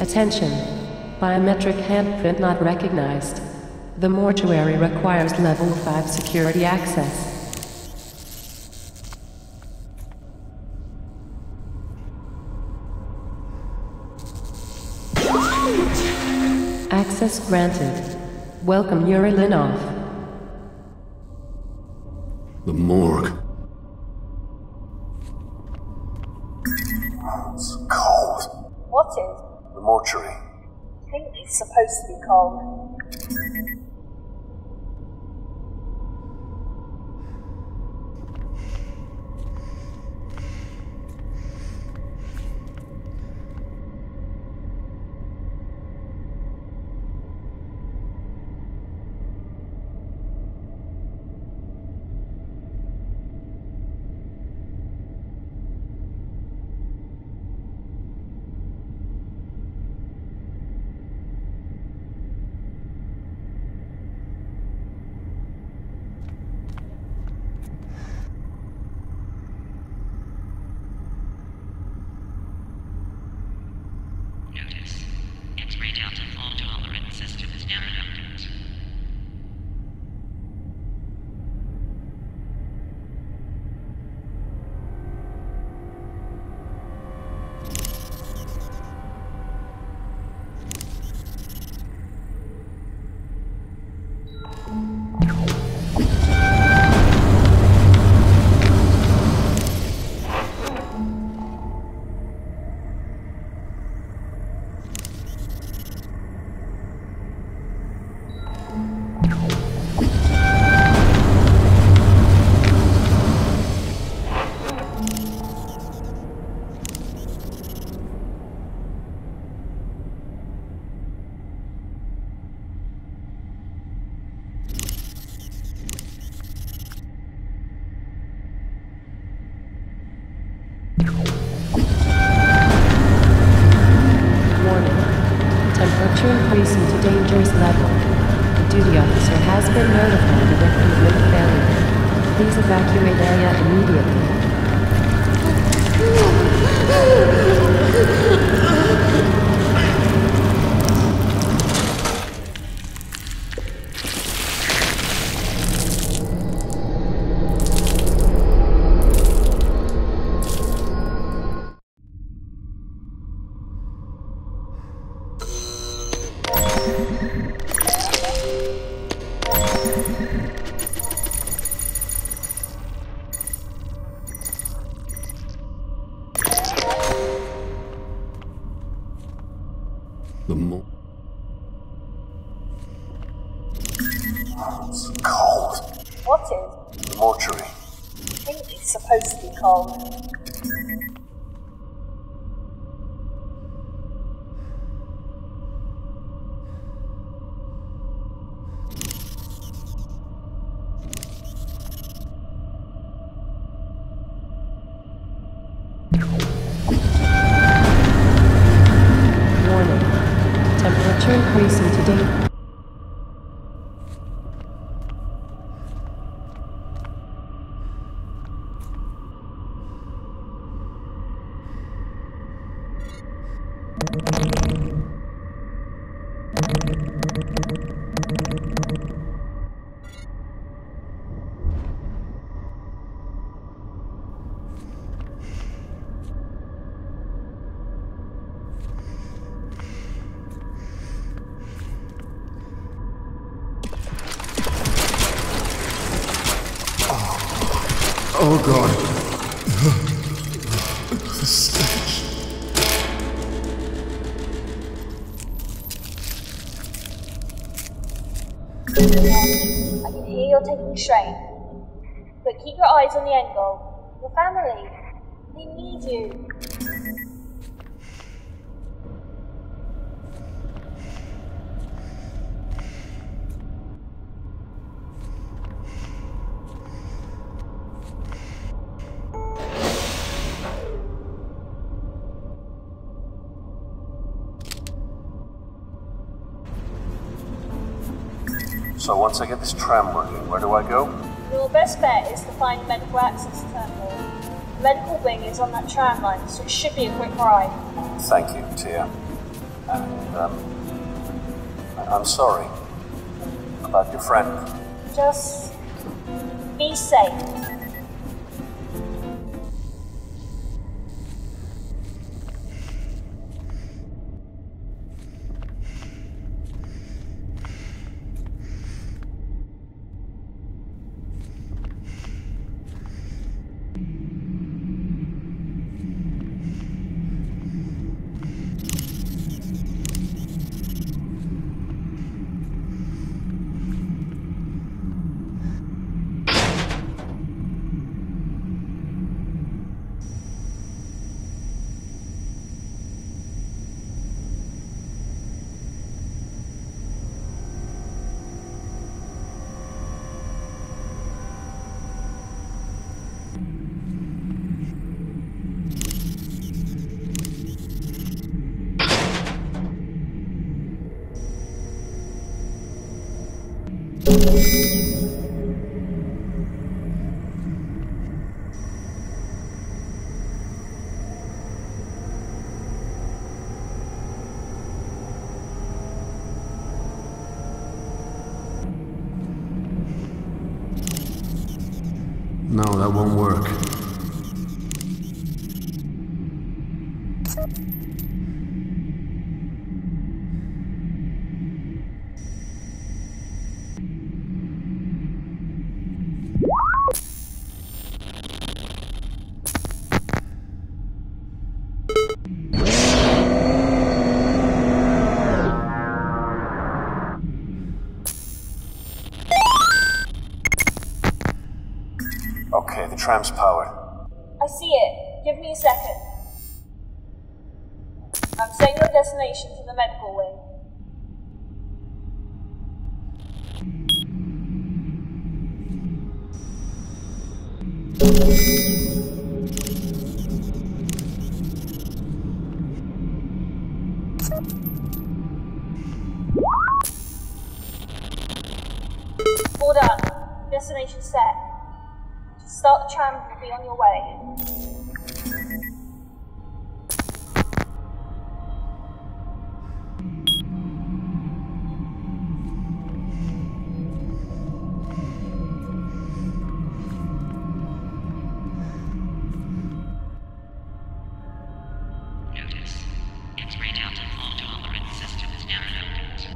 Attention. Biometric handprint not recognized. The mortuary requires level 5 security access. Access granted. Welcome, Yuri Linov. The morgue. It's cold. What is? The mortuary. I think it's supposed to be cold. Notice. X-ray delta fault tolerance system is now active. Temperature increasing to dangerous level. The duty officer has been notified of equipment failure. Please evacuate area immediately. It's cold. What is? The mortuary. I think it's supposed to be cold. Warning. Temperature increasing to danger. Oh God. The stench. I can hear you're taking strain. But keep your eyes on the end goal. Your family. They need you. So once I get this tram working, where do I go? Your best bet is to find medical access terminal. The medical wing is on that tram line, so it should be a quick ride. Thank you, Tia. And, I'm sorry about your friend. Just be safe. No, that won't work. Okay, the tram's powered. I see it. Give me a second. I'm setting your destination to the medical wing. All done. Destination set. Just start the tram and you'll be on your way. Notice. Its radiant and fault-tolerant system is now enabled.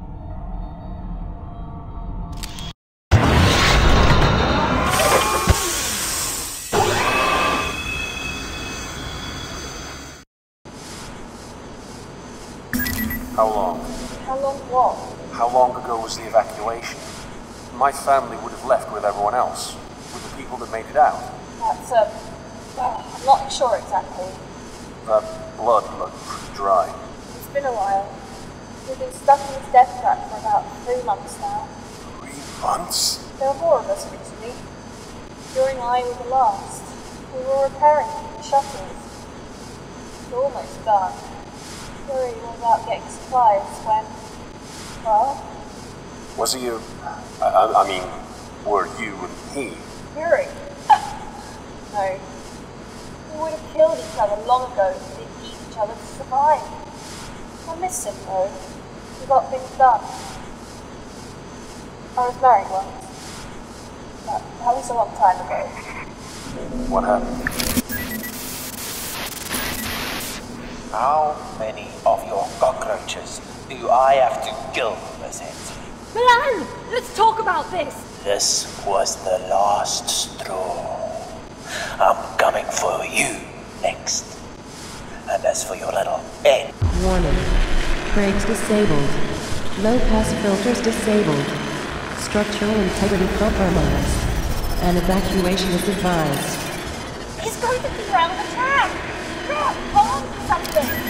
How long? How long what? How long ago was the evacuation? My family would have left with everyone else, with the people that made it out. That's, I'm not sure exactly. That blood looked pretty dry. It's been a while. We've been stuck in this death trap for about 3 months now. 3 months? There were more of us originally. You and I were the last. We were repairing the shuttles. We're almost done. Worried about getting supplies when, well... Was he a... I mean, were you and he? Fury? No. We would have killed each other long ago if we didn't need each other to survive. I miss him though. We got things done. I was married once. But that was a long time ago. What happened? How many of your cockroaches do I have to kill, Miss Hensley? Milan! Let's talk about this! This was the last straw. I'm coming for you next. And as for your little Ben... Warning. Brakes disabled. Low pass filters disabled. Structural integrity compromised. An evacuation is advised. He's going to be around the tram! Look, hold on to something!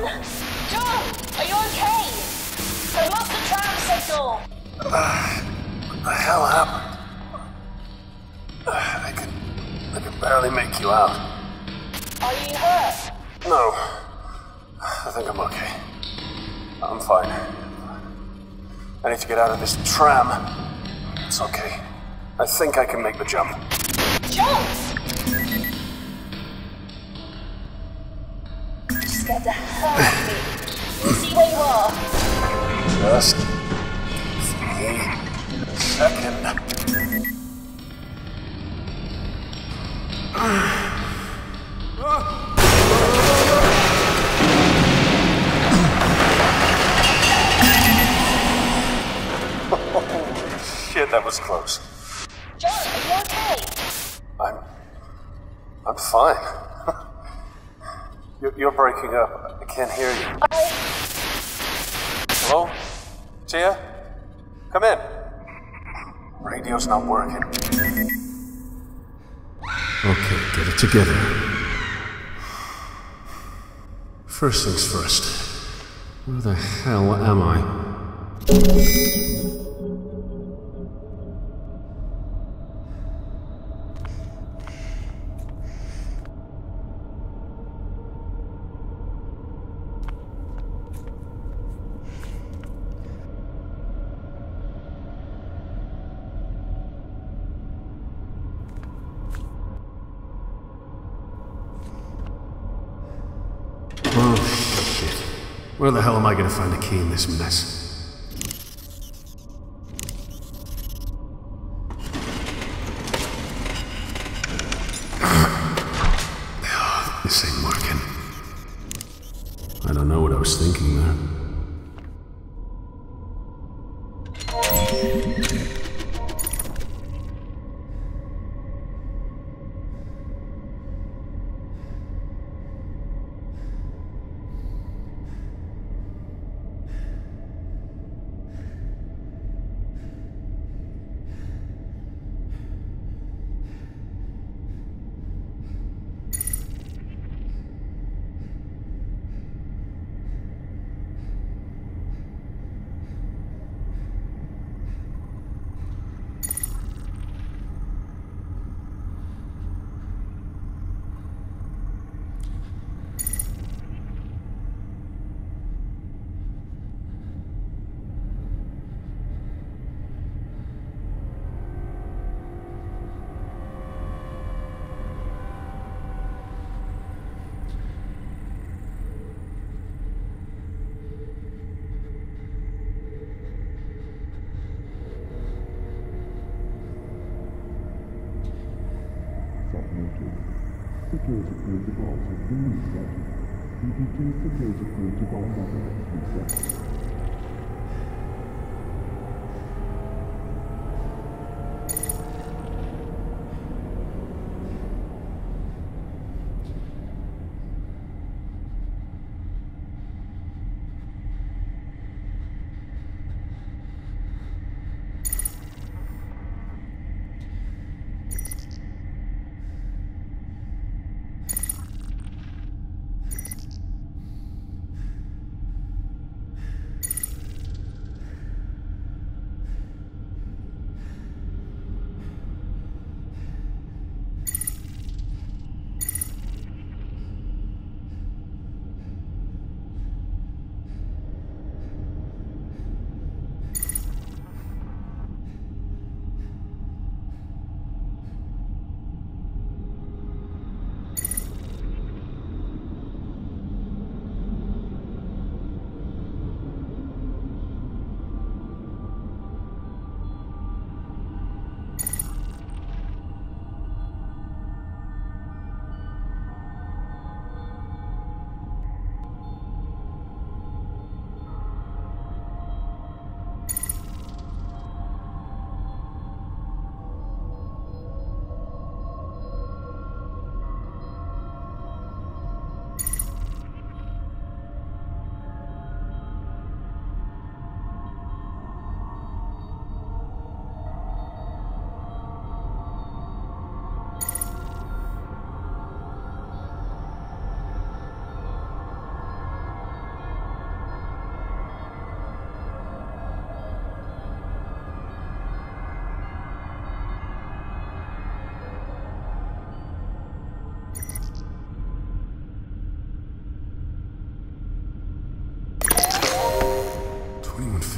John! Are you okay? I've lost the tram signal! What the hell happened? I can barely make you out. Are you hurt? No. I think I'm okay. I'm fine. I need to get out of this tram. It's okay. I think I can make the jump. John! You scared the hell out of me. We'll see where you are. Just give me a second. Holy shit, that was close. John, are you okay? I'm fine. You're breaking up. I can't hear you. Hello? Tia? Come in. Radio's not working. Okay, get it together. First things first. Where the hell am I? Oh, shit. Where the hell am I gonna find a key in this mess? Oh, this ain't working. I don't know what I was thinking there. Security protocol has been reset. Repeat security protocol number reset.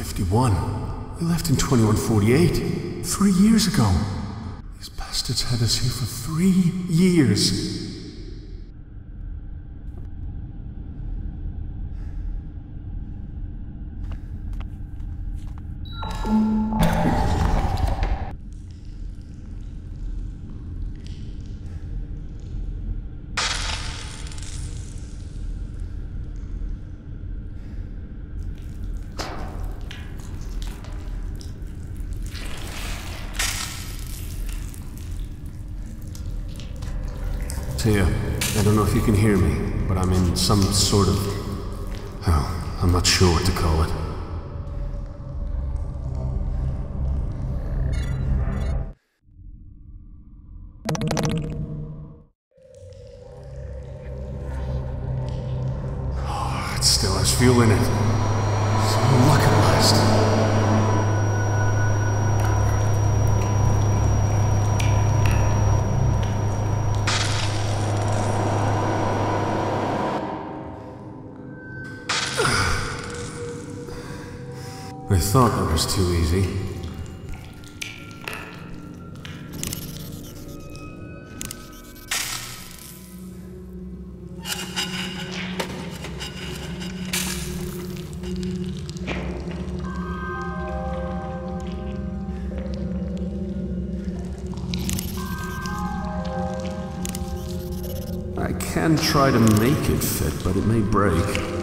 21. We left in 2148. 3 years ago. These bastards had us here for 3 years. Tia, I don't know if you can hear me, but I'm in some sort of... oh, I'm not sure what to call it. Oh, it still has fuel in it. Some luck at last. I thought that was too easy. I can try to make it fit, but it may break.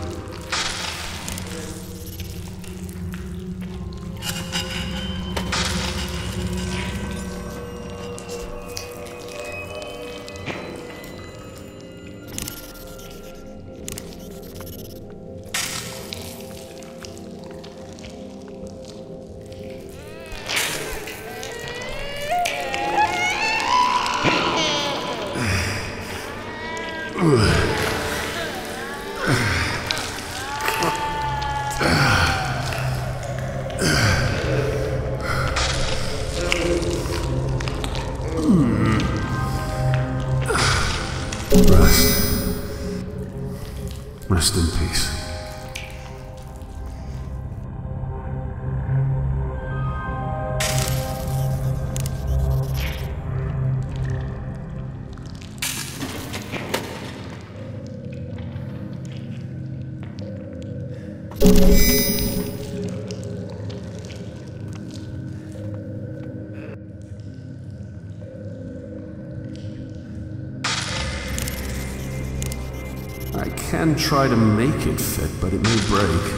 Rest in peace. I can try to make it fit, but it may break.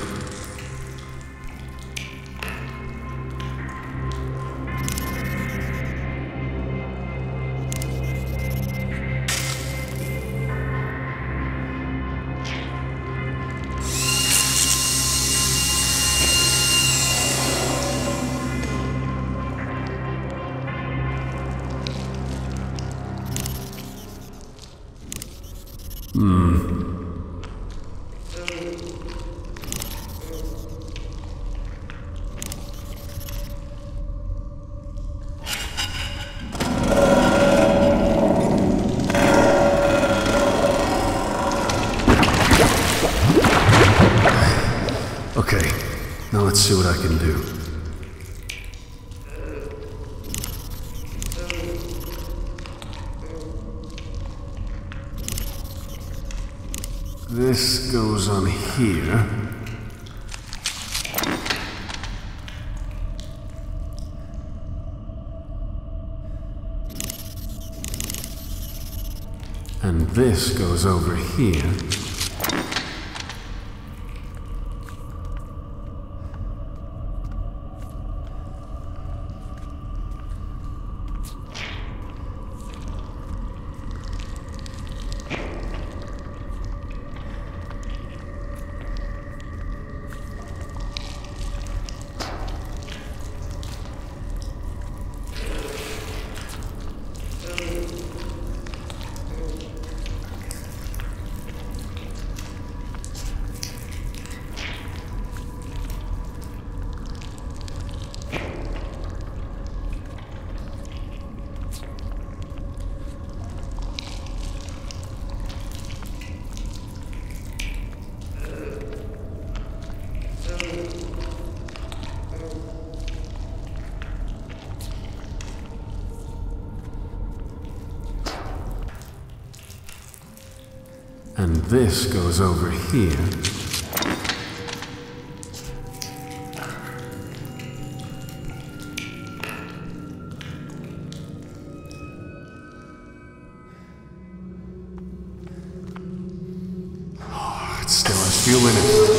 Okay, now let's see what I can do. This goes on here. And this goes over here. And this goes over here. Oh, it still has fuel in it.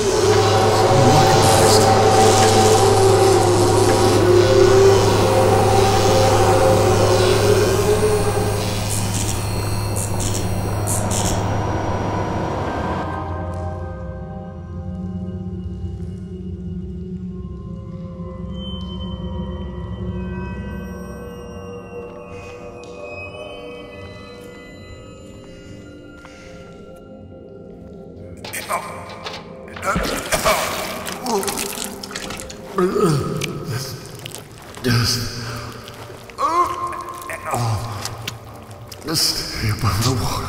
Just stay above the water.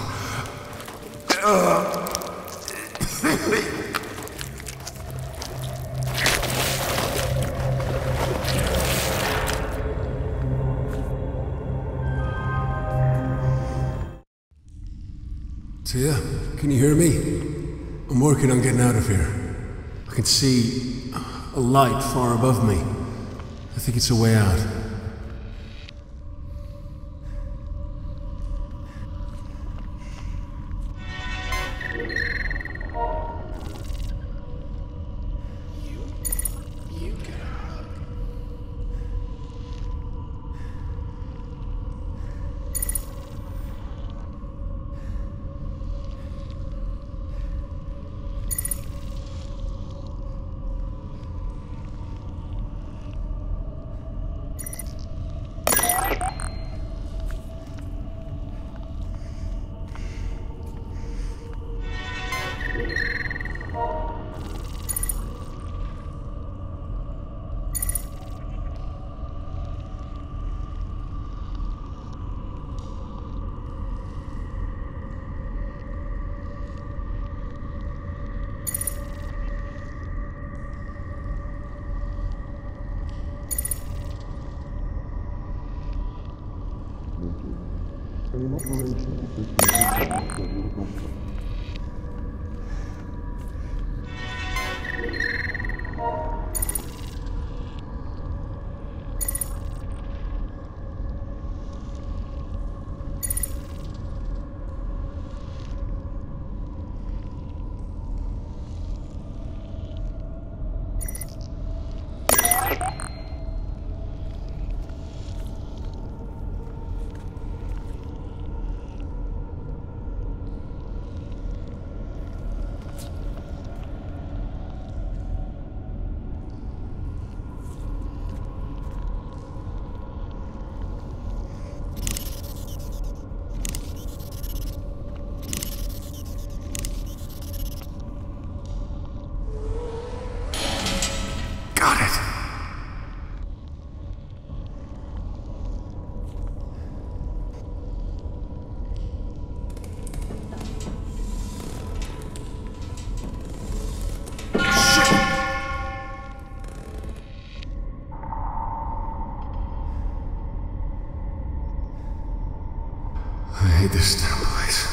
Tia, can you hear me? I'm working on getting out of here. I can see a light far above me. I think it's a way out. An operation is I hate this damn place.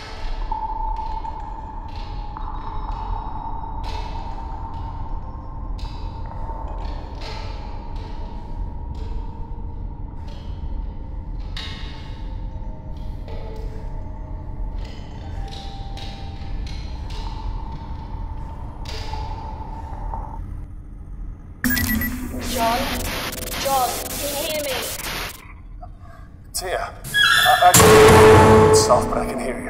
John, can you hear me? Tia, it's soft, but I can hear you.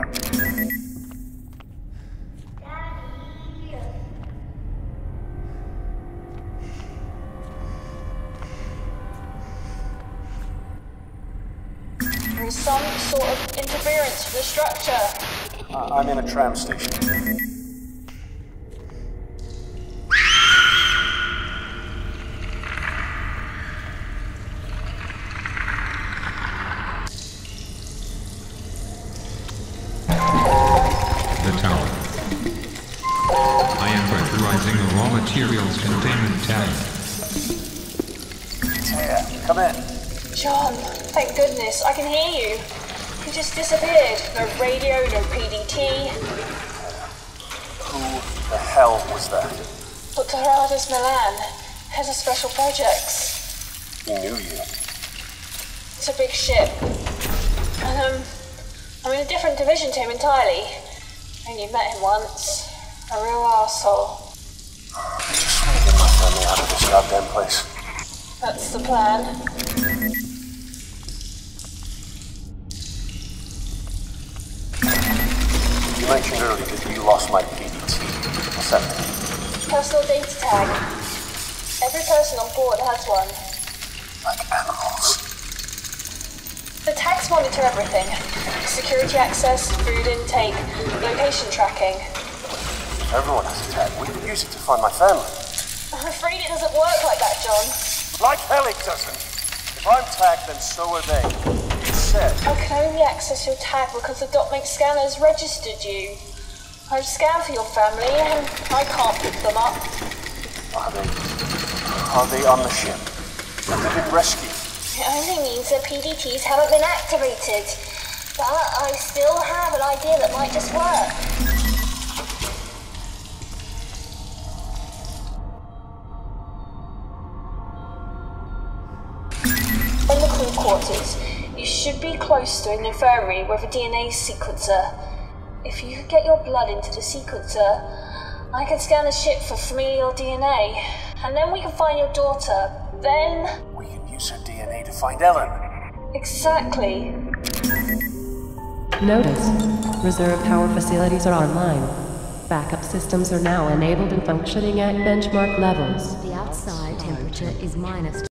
There is some sort of interference for the structure. I'm in a tram station. The raw materials containment tank. Tia, come in. John, thank goodness, I can hear you. He just disappeared. No radio, no PDT. Who the hell was that? Dr. Gerardus Milan, head of special projects. He knew you. It's a big ship. And, I'm in a different division to him entirely. Only met him once. A real arsehole. I just want to get my family out of this goddamn place. That's the plan. You mentioned earlier that you lost my PDT. What's that mean? Personal data tag. Every person on board has one. Like animals. The tags monitor everything. Security access, food intake, location tracking. Everyone has a tag. We could use it to find my family. I'm afraid it doesn't work like that, John. Like hell it doesn't. If I'm tagged, then so are they. You said. I can only access your tag because the DOTMIC scanners registered you. I've scanned for your family and I can't pick them up. Are they on the ship? Have they been rescued? It only means their PDTs haven't been activated. But I still have an idea that might just work. In the crew quarters, you should be close to an infirmary with a DNA sequencer. If you get your blood into the sequencer, I can scan the ship for familial DNA, and then we can find your daughter. Then... we can use her DNA to find Ellen. Exactly. Notice, reserve power facilities are online. Backup systems are now enabled and functioning at benchmark levels. The outside temperature is -.